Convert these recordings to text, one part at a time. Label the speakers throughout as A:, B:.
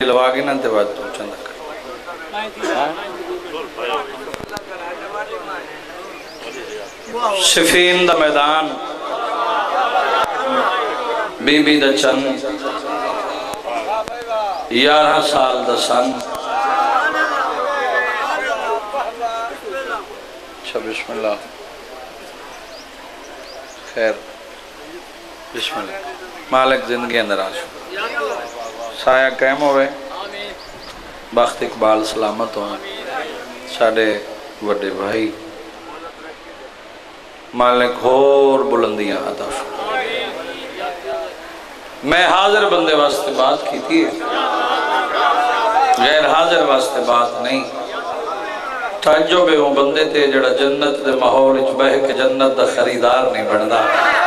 A: لوا گی نا تے بعد تو چندہ کر صفین دا میدان بی بی دا چند 11 سال دا سن بسم اللہ خیر بسم اللہ مالک زندگی اندر آشو سایہ قائم ہوئے بخت اقبال سلامت ہوئے ساڑھے وڈے بھائی مالک اور بلندیاں آتا شو میں حاضر بندے واسطے بات کی تھی غیر حاضر واسطے بات نہیں تعجب ہے وہ بندے تھے جڑا جنت دے ماحول اچ بہ کے جنت دا خریدار نہیں بندا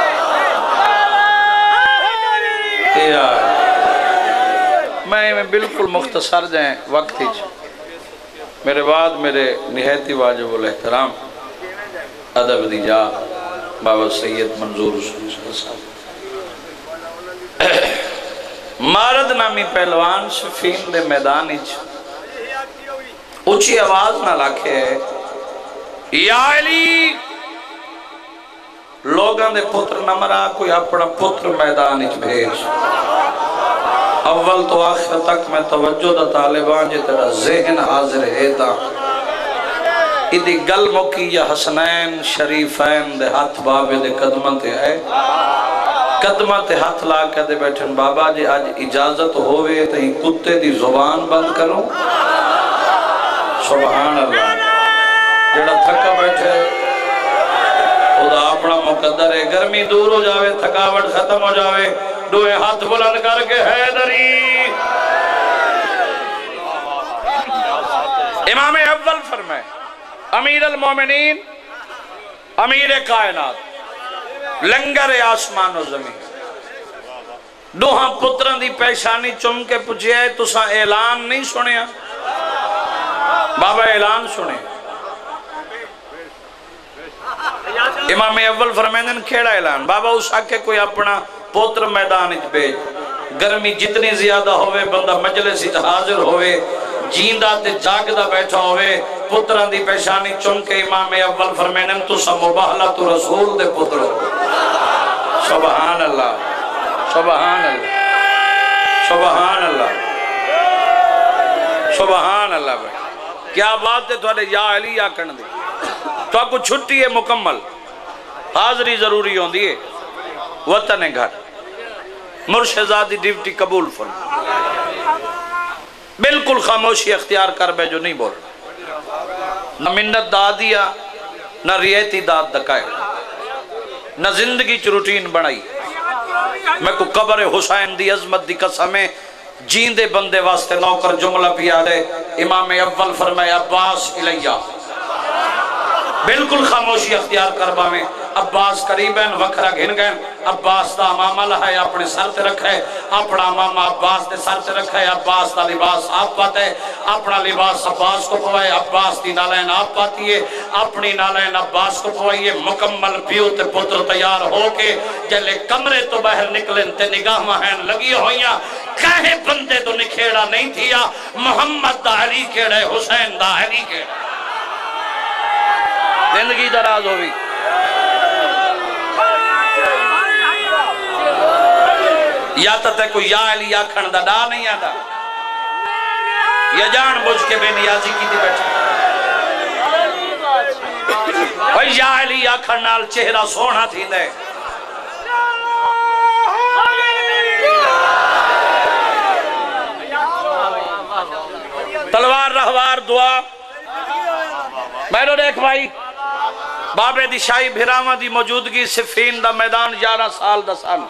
A: میں بالکل مختصر جائیں وقت ہی میرے بعد میرے نہایتی واجب الاحترام ادب دی جا بابا سید منظور حسین صاحب مارد نامی پہلوان صفین دے میدان اچ اچھی آواز نہ لاکھے یا علی لوگاں دے پتر نہ مرا کوئی اپنا پتر میدان اچ بھیج اول تو آخر تک میں توجہ دا طالبان جے تیرا ذہن حاضر ہے تا ادھی گل موکی یا حسنین شریفین دے ہاتھ بابے دے قدمت ہے قدمت ہاتھ لا کے دے بیٹھن بابا جی آج اجازت ہوئے تو ہی کتے دی زبان بند کروں سبحان اللہ جڑا تھکا بیٹھے خدا اپنا مقدر ہے گرمی دور ہو جاوے تھکاوٹ ختم ہو جاوے دوئے ہاتھ بلند کر کے حیدری امام اول فرمائے امیر المومنین امیر کائنات لنگر آسمان و زمین دوہاں پتران دی پیشانی چم کے پوچھے ہے تسا اعلان نہیں سنیا بابا اعلان سنے امام اول فرمائن کھیڑا اعلان بابا اس آکے کوئی اپنا پوتر میدان اچ بیج گرمی جتنی زیادہ ہوئے بندہ مجلس اچ حاضر ہوئے جیندہ تے جاگدہ بیٹھا ہوئے پتران دی پیشانی چم کے امام اول فرمائن تو سا مباہلہ تو رسول دے پتر سبحان اللہ سبحان اللہ سبحان اللہ سبحان اللہ بھائی کیا بات ہے تھوڑے یا علی یا کرن دے تو آپ کو چھٹی ہے مکمل حاضری ضروری ہوں دیئے وطن گھر مرشدزادی ڈیوٹی قبول فرم بالکل خاموشی اختیار کر بے جو نہیں بول نہ منت دادیا نہ ریتی داد دکائے نہ زندگی چ روٹین بنائی میں کو قبر حسین دی عظمت دی قسمیں جیندے بندے واسطے نوکر جملہ پیا دے امام اول فرمائے عباس الیہ بالکل خاموشی اختیار کربا میں عباس قریبین وکرہ گھن گئن عباس دا امامہ لہا ہے اپنے سر تے رکھا ہے اپنا امامہ عباس دے سر تے رکھا ہے عباس دا لباس آپ پاتا ہے اپنا لباس عباس کو پوائے عباس دی نالین آپ پاتی ہے اپنی نالین عباس کو پوائیے مکمل پیوت پتر تیار ہو کے جلے کمرے تو باہر نکلن تے نگاہ مہین لگی ہوئیاں کہیں بندے تو نکھیڑا نہیں تھیا محمد دا علی کیڑے حسین دا علی کیڑے زندگی دراز ہوئی یا تے کوئی یا علی یا کھنڈا ڈا نہیں آدھا یا جان بوجھ کے بے نیازی کی دی بیٹھا اور یا علی یا کھنڈال چہرہ سونا تھی دے تلوار رہوار دعا بیٹھو دیکھ بھائی بابے دی شاہی بھرامہ دی موجودگی صفین دا میدان 11 سال دا سال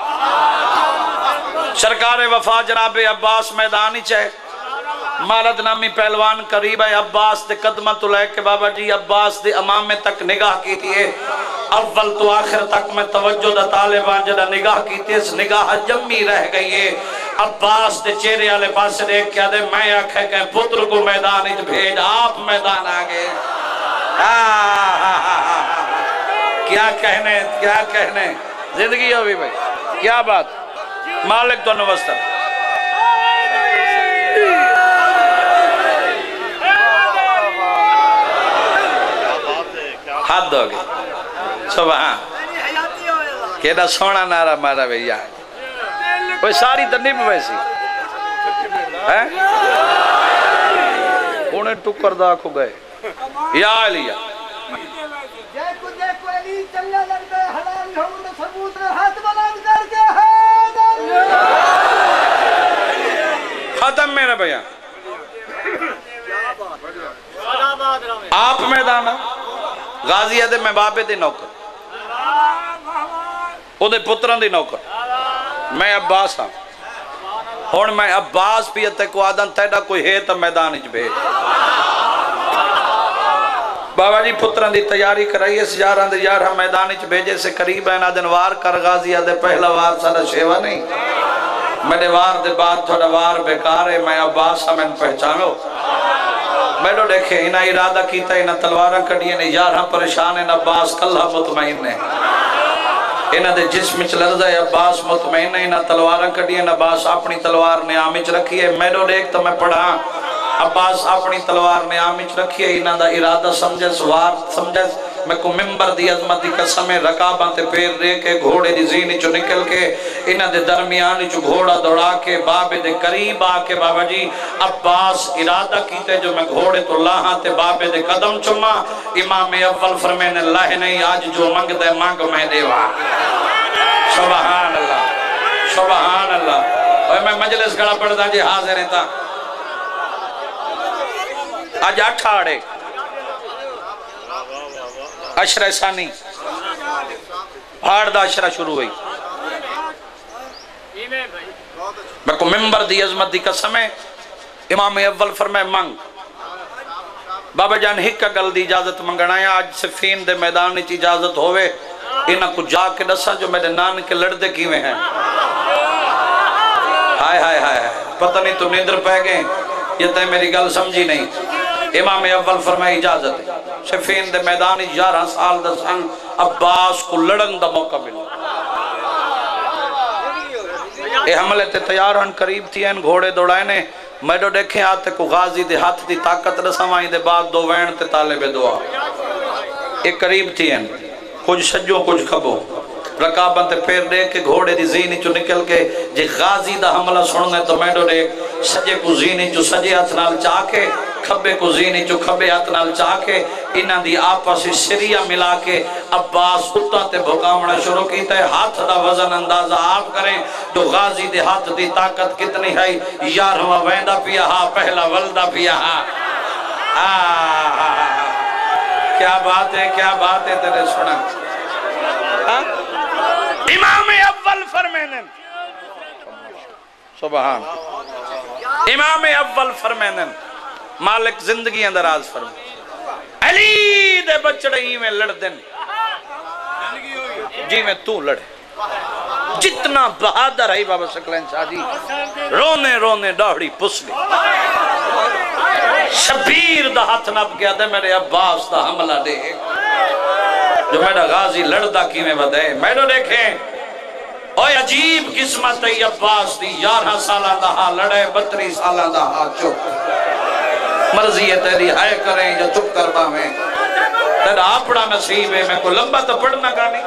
A: سرکار وفا جناب عباس میدانی چاہے مالد نامی پہلوان قریب ہے عباس دے قدمہ تو لے کے بابا جی عباس دے امامے تک نگاہ کی تھی اول تو آخر تک میں توجہ دا طالبان جدہ نگاہ کی تھی اس نگاہ جمی رہ گئی ہے عباس دے چہرے والے پاس دیکھ کیا دے میں آکھے کہ پتر کو میدان اچ بھیج آپ میدان آگے کیا کہنے زندگی ہوئی بھائی کیا بات مالک تو نوستر حد ہو گئی سبحان کیڑا سونا نعرہ مارا بھیا کوئی ساری تو نہیں ویسی انہیں ٹکر دا کو گئے یا علیہ ختم میرا بھیا آپ میدانا غازی ہے میں بابے دے نوکر او دے پتران دی نوکر میں عباس ہاں ہون میں عباس پیتے کو آدن تیڑا کوئی ہے تا میدان اچ بھیج بابا جی پتران دی تیاری کرائی اس یاران دے یار ہم میدان اچ بھیجے سے قریب ہے نادن وار کر غازی ہے پہلا وار سارا شیوہ نہیں میرے وار دے بعد تھوڑا وار بیکار ہے میں عباس ہاں میں پہچانو میڈو دیکھے انہا ارادہ کیتا انہا تلوارہ کڑی انہا یارہاں پریشان انہا عباس کلہ مطمئن ہے انہا دے جسم چ لرزہ ہے عباس مطمئن ہے انہا تلوارہ کڑی انہا عباس اپنی تلوار نے آمچ رکھی ہے میڈو دیکھ تو میں پڑھا عباس اپنی تلوار نے آمچ رکھی ہے انہا دا ارادہ سمجھے سوار سمجھے میں کو ممبر دی عظمت دی قسم رکاباں تے پیر دے کے گھوڑے دی زینی چو نکل کے انہا دے درمیانی چو گھوڑا دوڑا کے بابے دے قریب آکے بابا جی عباس ارادہ کیتے جو میں گھوڑے تو لاہاں تے بابے دے قدم چما امام اول فرمین اللہ نہیں آج جو منگ دے مانگ میں دیوا سبحان اللہ سبحان اللہ اور میں مجلس کھڑا پڑھتا جی حاضر تھا آج اٹھاڑے عشرہ ثانی بھاڑ دا عشرہ شروع ہوئی میں کو ممبر دی عظمت دی قسم ہے امام اول فرمائے منگ بابا جان ہکا گل دی اجازت منگنا ہے آج صفین دے میدان نیچ اجازت ہوئے انہاں کو جا کے دسا جو میرے نان کے لڑدے کیویں ہیں ہائے ہائے ہائے پتہ نہیں تو نیندر پہ گئے یہ تے میری گل سمجھی نہیں امام اول فرمائے اجازت ہے صفین دے میدانی 11 سال دا سن عباس کو لڑن دا موقع ملا اے حملے تے تیار ہن قریب تھی ہیں گھوڑے دوڑائے نے میڈو دیکھیں آتے کو غازی دے ہاتھ دی طاقت رسمائیں دے بعد دو وین تے طالب دعا ایک قریب تھی ہیں کچھ سجوں کچھ کھبوں رکابن تے پیر دے کے گھوڑے دی زینی چو نکل کے جے غازی دا حملہ سننے تو میڈو دیکھ سجے کو زینی چو سجے اتنال چاہ کے کھبے کو زینی چو کھبے اتنال چاہ کے انہاں دی آپسی سریہ ملا کے عباس اتا تے بھکامنا شروع کیتا ہے ہاتھ دا وزن اندازہ آپ کریں تو غازی دے ہاتھ دی طاقت کتنی ہے 11واں ویندہ پیا ہا پہلا ولدہ پیا ہا کیا بات ہے تیرے سنا امام اول فرمینن سبحان امام اول فرمینن مالک زندگی اندر آز فرمین علی دے بچڑے ہی میں لڑ دن جی میں تو لڑے جتنا بہادر ہے بابا سکلین شاہ جی رونے رونے ڈاڑی پسلی شبیر دا ہاتھ نب گیا دے میرے عباس دا حملہ دے جو میرا غازی لڑدا کی میں بدے میرے دیکھیں اوہ عجیب قسمت ہے عباس دی 11 سالہ دا ہاں لڑے 32 سالہ دا ہاں چپ مرضی ہے تیری ہائے کریں یا چپ کر باویں تیرا اپنا نصیب ہے میں کو لمبا تو پڑھنا کانی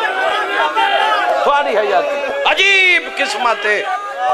A: خواری حیاتی عجیب قسمت ہے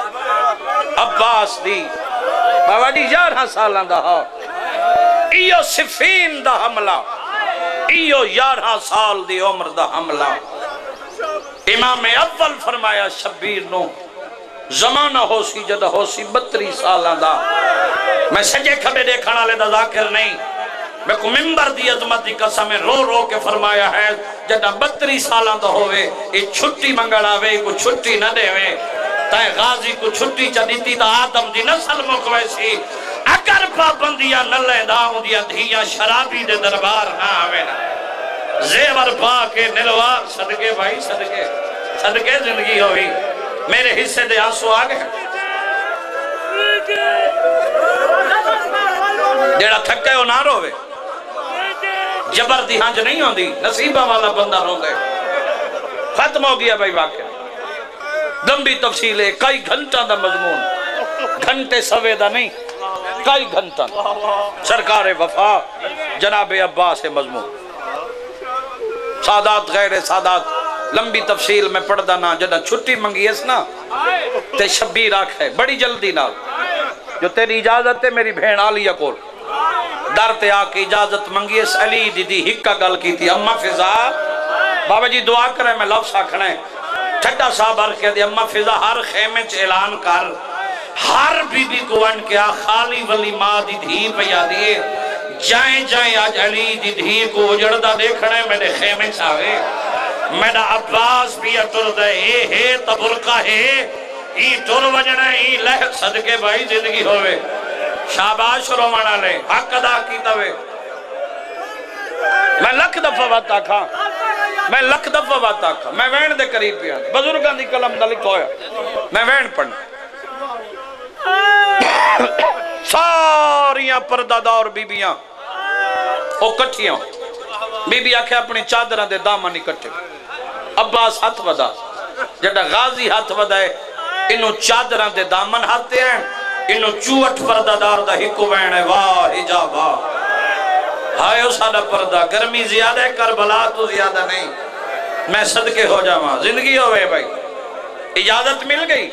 A: عباس دی بابا دی 11 سالہ دا ہاں ایو صفین دا حملہ ایو 11 سال دی عمر دا حملہ امام اول فرمایا شبیر نو زمانہ ہو سی جدہ ہو سی 32 سالہ دا میں سجے کھبے دیکھانا لے دا ذاکر نہیں میں کو ممبر دی عظمت دی قسم رو رو کے فرمایا ہے جدہ 32 سالہ دا ہوئے ایک چھٹی منگڑا وے کو چھٹی نہ دے وے تائے غازی کو چھٹی چاہتی تا آدم دی نسل مکوے سی اگر پابندیاں نہ لے داؤں دیا دھیاں شرابی دے دربار نہ آوے نا زیور پا کے نلوار صدقے بھائی صدقے زندگی ہوئی میرے حصے دے آنسو آگے جیڑا تھکے ہو نہ روے جبر دی ہانج نہیں ہوں دی نصیبہ والا بندہ رو دے ختم ہو گیا بھائی واقعہ لمبی تفصیل ہے کئی گھنٹہ دا مضمون گھنٹے سوے دا نہیں کئی گھنٹہ سرکار وفا جناب عباس مضمون سادات غیر سادات لمبی تفصیل میں پڑھ دا نا جدہ چھٹی منگی اس نا تے شبیر آکھے بڑی جلدی نال جو تیری اجازت ہے میری بہن عالیہ کو در تے آکے اجازت منگی اس علی دی ہکا گل کی تھی اممہ فضا بابا جی دعا کرے میں لفظ آکھنا ہے چھٹا صاحب عرض کیا دی اممہ فضا ہر خیمے چ اعلان کر ہر بی بی کو ان کیا خالی ولی ماں دی دھی پیا دیئے جائیں جائیں آج علی دی دھی کو اجڑدہ دیکھنے میرے خیمے چاہے میرا عباس بھی اتر دے اے تبرکہ ہے ای ٹر وجنے ای لہک صدقے بھائی زندگی ہوئے شاباش رومانا لے حق ادا کی توے میں لکھ دفعہ بات آکھا میں لکھ دفعہ بات آکھا میں وین دے قریب پیا بزرگان دی کلم دا لکھو ہے میں وین پڑھنا ساریاں پردہ دار بیبیاں او کٹھیاں بی بی آکھے اپنی چادران دے دامن اکٹھے عباس ہاتھ ودا جڑا غازی ہاتھ ودا ہے انہوں چادران دے دامن ہاتھے ہیں انہوں چوٹ پردہ دار دا ہکو بین ہے واہ حجابہ ہائے اس آدھا پردہ گرمی زیادہ ہے کربلا تو زیادہ نہیں میں صدقے ہو جاواں زندگی ہوئے بھائی اجازت مل گئی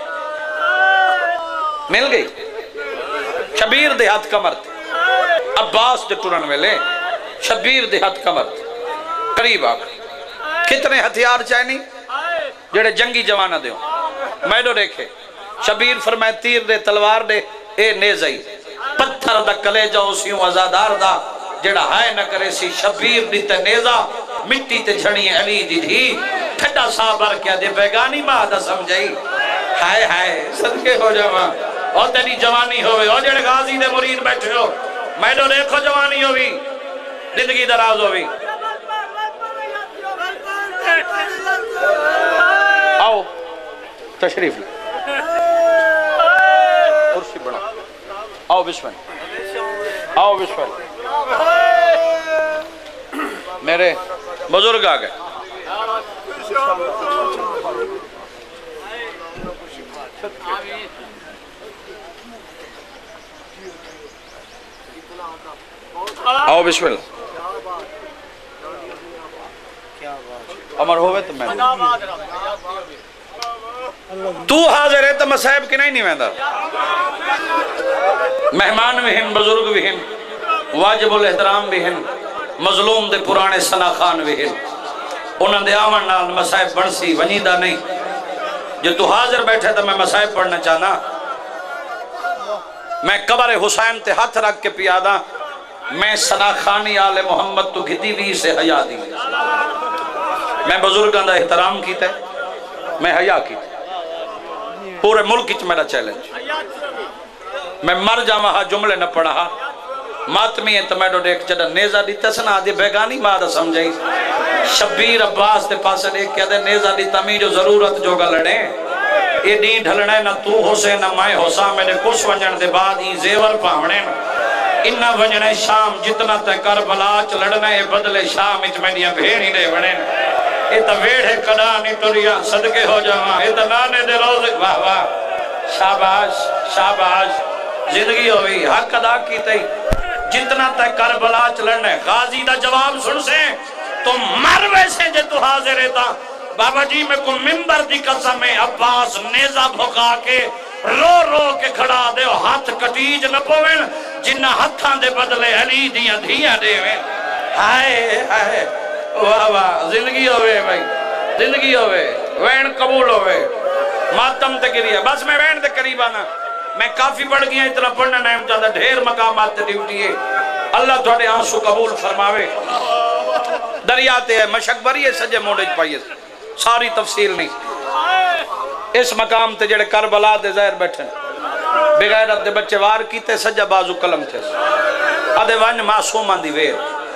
A: مل گئی شبیر دے ہاتھ کمر تھے عباس دے ٹرن میں لے شبیر دے ہاتھ کمر تھے قریب آکھ کتنے ہتھیار چاہنی جڑے جنگی جوانہ دے ہوں میں دو دیکھے شبیر فرمائے تیر دے تلوار دے اے نیزائی پتھر دا کلے جاؤ سیوں ازادار دا جڑا ہائے نہ کرے سی شبیر دی تے نیزا مٹی تے جھڑی علی دی دھی ٹھڈا صابر کیا دے بیگانی ماں دا سمجھائی ہائے ہائے صدقے ہو جاواں اور تیری جوانی ہوئے اور جڑے غازی دے مرید بیٹھے ہو میں دو دیکھو جوانی ہوئی زندگی دراز ہوئی آؤ تشریف لے کرسی بڑھا آؤ بسم اللہ آؤ بسم اللہ میرے بزرگ آگئے آؤ بسم اللہ عمر ہوئے تو میں تو حاضر ہے تو مسائب کی نہیں ویندہ مہمان بھی ہیں بزرگ بھی ہیں واجب الاحترام بھی ہیں مظلوم دے پرانے سنا خان بھی ہیں انہوں دے آمن نال مسائب بڑھسی ونیدہ نہیں جو تو حاضر بیٹھے تو میں مسائب پڑھنا چاہنا میں قبر حسین تے ہاتھ رکھ کے پیادا میں سنا خانی آل محمد تو گھدی بھی سے حیاء دی میں بزرگاں دا احترام کیتا ہے میں حیاء کیتا ہے پورے ملک اچھ میرا چیلنج میں مر جاواں جملے نہ پڑھا ماتمی ہے تو میں دیکھ جڑا نیزہ دی تسنا دی بیگانی ماں دا سمجھائی شبیر عباس دے پاسے دیکھ کیا دے نیزہ دی تمی جو ضرورت جو گا لڑے یہ دین ڈھلنے نہ تو حسین نہ میں حسام میں نے کچھ ونجن دے بعد ہی زیور پاونے انہ ونجنے شام جتنا تے کربلا چ لڑنے بدلے شام اچ میں دیا بھیڑی دے بڑے یہ تا ویڑے کڑا نہیں تریا صدقے ہو جاواں یہ تا نانے دے روزے واہ واہ شاباش شاباش زندگی ہوئی حق ادا کی تی جتنا تے کربلا چ لڑنے غازی دا جواب سن سے تو مر ویسے جے تو حاضر رہتا بابا جی میں کو ممبر دی قسم ہے عباس نیزہ بھکا کے رو رو کے کھڑا دے ہاتھ کٹیج نہ پوین جنہ ہتھاں دے بدلے علی دیاں دھیاں دے ویں ہائے ہائے واہ واہ زندگی ہوئے بھائی زندگی ہوئے وین قبول ہوئے ماتم تے گری ہے بس میں وین دے قریب آنا میں کافی پڑھ گیا اتنا پڑھنا نہیں چاہتا ڈھیر مقامات تے ڈیوٹی ہے اللہ تھوڑے آنسو قبول فرماوے دریاتے ہیں مشک بری ہے سجے موڑے پائیے ساری تفصیل نہیں اس مقام تے جڑے کربلا دے ظاہر بیٹھے بغیرت دے بچے وار کیتے سجا بازو قلم تھے آدھے وانج معصومان دی ویر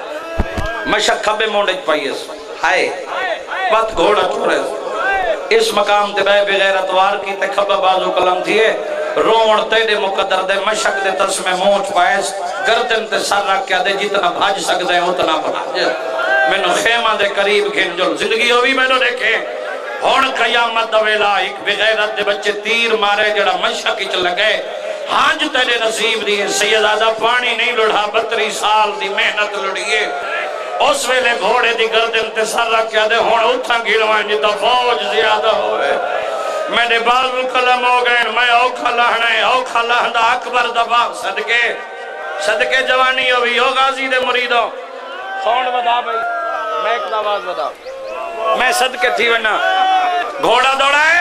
A: مشک کھبے موڑے پائیے ہائے بات گھوڑا چھوڑے اس مقام تے بغیرت وار کیتے کھبے بازو قلم تھے روڑ تیرے مقدر دے مشک دے ترس میں موچ پائیس گردن تے سر رکھ کیا دے جتنا بھاج سکتے ہیں اتنا بھاج میں نے خیمہ دے قریب گھن جو زندگی ہوئی میں نے دیکھے ہون قیامت دویلا ایک بغیرت دے بچے تیر مارے جڑا مشک اچ لگے ہانج تیرے نصیب دیئے سیدادہ پانی نہیں لڑھا 32 سال دی محنت لڑیے اس ویلے گھوڑے دی گردن تے سر رکھ کیا دے ہون اتھا گھلوائیں جتا فوج زیادہ ہوئے میرے بازو قلم ہو گئے میں اوکھا لہنے اوکھا لہندہ اکبر دبا صدقے جوانی ہوئی ہو غازی دے مریدوں سونڈ بدا بھائی میں ایک آواز بدا میں صدقے تھی ورنہ گھوڑا دوڑا ہے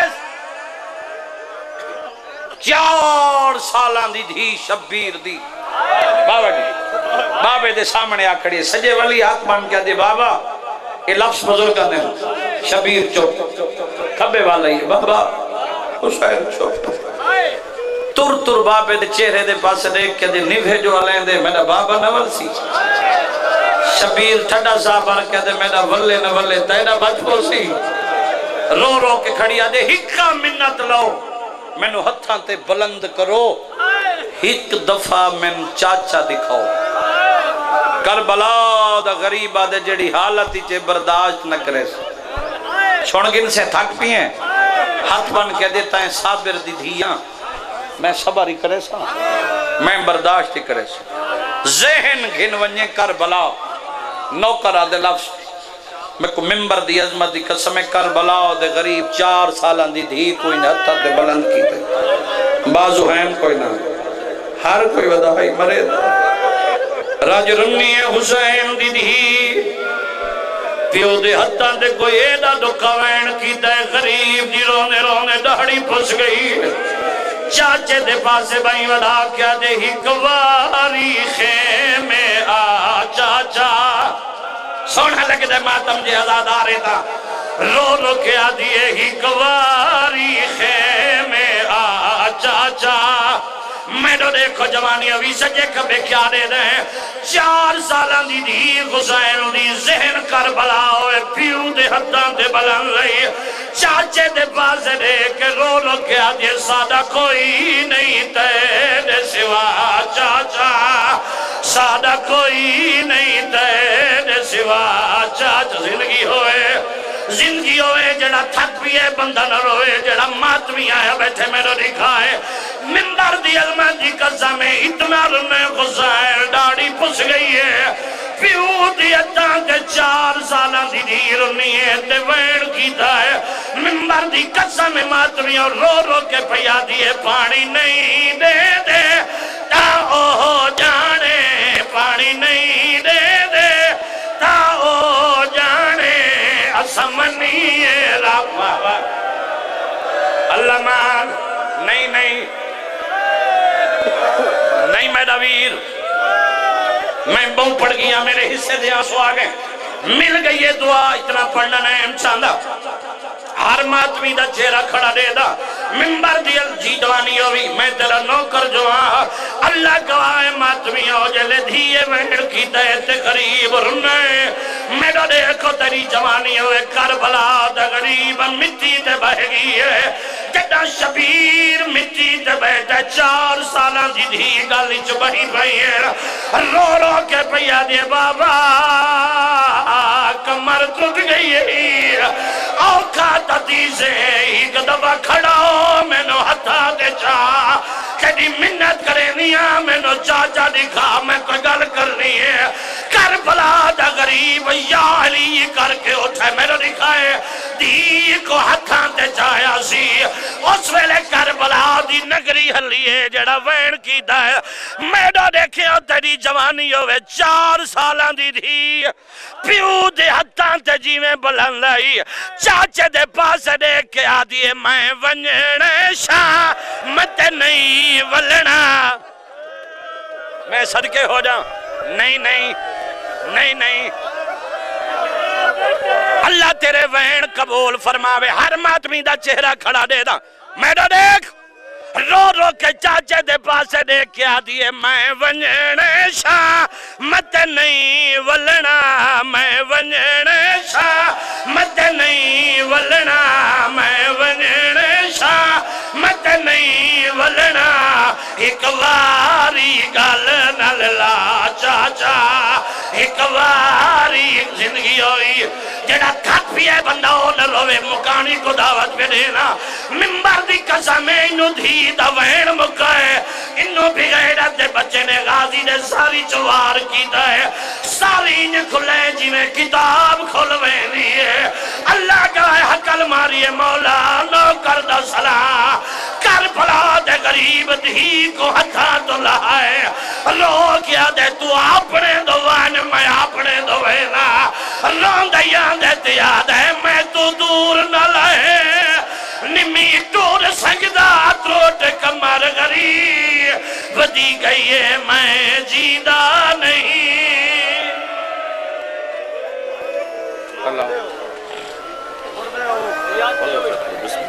A: 4 سالان دی دھی شبیر دی بابا جی بابے دے سامنے آکڑی سجے ولی ہاتھ مان کیا دے بابا یہ لفظ بزرگ دے شبیر چوپ کھبے والا ہی بابا حسین چوپ تر بابے دے چہرے دے پاس دیکھ کے دے نوے جو علین دے میرا بابا نول سی شبیر ٹھڑا صاحب کے دے میرا ولے نولے تیرا بچپو سی رو رو کے کھڑی آدے ہکا منت لو میں نو ہتھاں تے بلند کرو ایک دفعہ میں چاچا دکھاؤ کربلا دا غریب آدھے جڑی حالتی چے برداشت نہ کرے چھوڑگن سے تھک پی ہیں ہاتھ بن کے دیتا ہے صابر دی دھیاں میں صبر ہی کرے سا میں برداشت ہی کرے سا ذہن گھن ونجے کربلا نوکر آدھے لفظ میں کو ممبر دی عظمت دی قسم کربلا دے غریب 4 سالان دی دھی کوئی نہ ہتھا تے بلند کی تے بازو ہیں کوئی نہ ہر کوئی ودائی مرے راج رنی حسین دی دھی پیو دے ہتھا دے کوئی ایڈا دکھا وین کی تے غریب دی رونے رونے دہڑی پس گئی چاچے دے پاسے بھائی ودا کیا دے ہی کواری خیمے آ چاچا سونا لگ دے ماتم جے آزاد آ رہے تھا رو رو کیا دیئے ہی کواری خیمے آ چاچا میں تو دیکھو جوانی ابھی سجے کبھے کیا دے دیں 4 سالان دی دی حسین دی ذہن کربلا ہوئے پیو دے حداں دے بلند رہی چاچے دے پاس دے کے رو رو کیا دے سادہ کوئی نہیں تیرے سوا چاچا سادہ کوئی نہیں تیرے سوا چاچا زندگی ہوئے جڑا تھک بھی ہے بندہ نہ روئے جڑا مات بھی آیا بیٹھے میرے دکھائے ممبر دی علمت دی قسم میں اتنا رنے غزائر ڈاڑی پس گئی ہے پیو دی اتاں کے 4 سالان دی دی رنی ہے تے وین کیتا ہے ممبر دی قسم مات بھی اور رو رو کے پیا دیئے پانی نہیں دے دے تا او جانے پانی نہیں دے دے تا او جانے اسمنی رب اللہ مان نہیں میرا ویر میں بہت پڑھ گیا میرے حصے دے آنسو آگئے مل گئی یہ دعا اتنا پڑھنا نہیں چاندہ ہر ماتمی دا چہرہ کھڑا دے دا ممبر دی جیدوانی ہوئی میں تیرا نوکر جو ہاں اللہ گواہ ماتمی ہو جلے دھیے وینڈ کی دیتے قریب رنے میرا دیکھو تیری جوانی ہوئے کربلا دا غریب مٹی تے بہ گئی ہے جدہ شبیر مٹی تے بیٹھے 4 سالان دی دھی گالی چبہی پہی ہے رو رو کے پہیا دے بابا کمر ٹوٹ گئی ہے اوکھا تتی سے ایک دفعہ کھڑا ہو میں نو ہتھا دے چاہ کدی منت کرے نیا میں نو چاچا دکھا میں کوئی گل کرنی ہے کربلا دا غریب یا علی کر کے اٹھے میرے دکھائے دی کو ہتھاں تے چاہیا سی اس ویلے کربلا دی نگری ہلیے جڑا وین کی دائے میڈا دیکھے تیری جوانی ہوئے 4 سالان دی دھی پیو دے ہتھاں تے جیویں بلند لائی چاچے دے پاس دیکھ کے آدھیے میں ونجنے شاہ مت نہیں ولنا میں صدقے ہو جاؤں نہیں اللہ تیرے وین قبول فرماوے ہر ماتمی دا چہرہ کھڑا دے دا میڈا دیکھ رو رو کے چاچے دے پاسے دیکھ کے آدھیے میں ونجنے شاہ مت نہیں ولنا میں ونجنے شاہ مت نہیں ولنا میں ونجنے شاہ مت نہیں ولنا ایک واری گل نللا چاچا ایک واری زندگی ہوئی جڑا تھک بھی ہے بندہ ہو نہ روے مکانی کو دعوت پہ دینا ممبر دی قسم انہوں دھی دا وین مکائے انہوں بھی غیرت دے بچے نے غازی نے ساری چوار کیتا ہے ساری انہیں کھلے جی میں کتاب کھلوے نہیں اللہ کا حقل ماری مولا نو کردہ صلاح کر بھلا دے غریب دھی کو ہتھا تو لائے رو کیا دے تو اپنے دوان میں اپنے دوینا رون دیاں دے تیاد ہے میں تو دور نہ لائے نمی ٹور سنگدہ تروٹ کمر غریب ودی گئی ہے میں جیدہ نہیں اللہ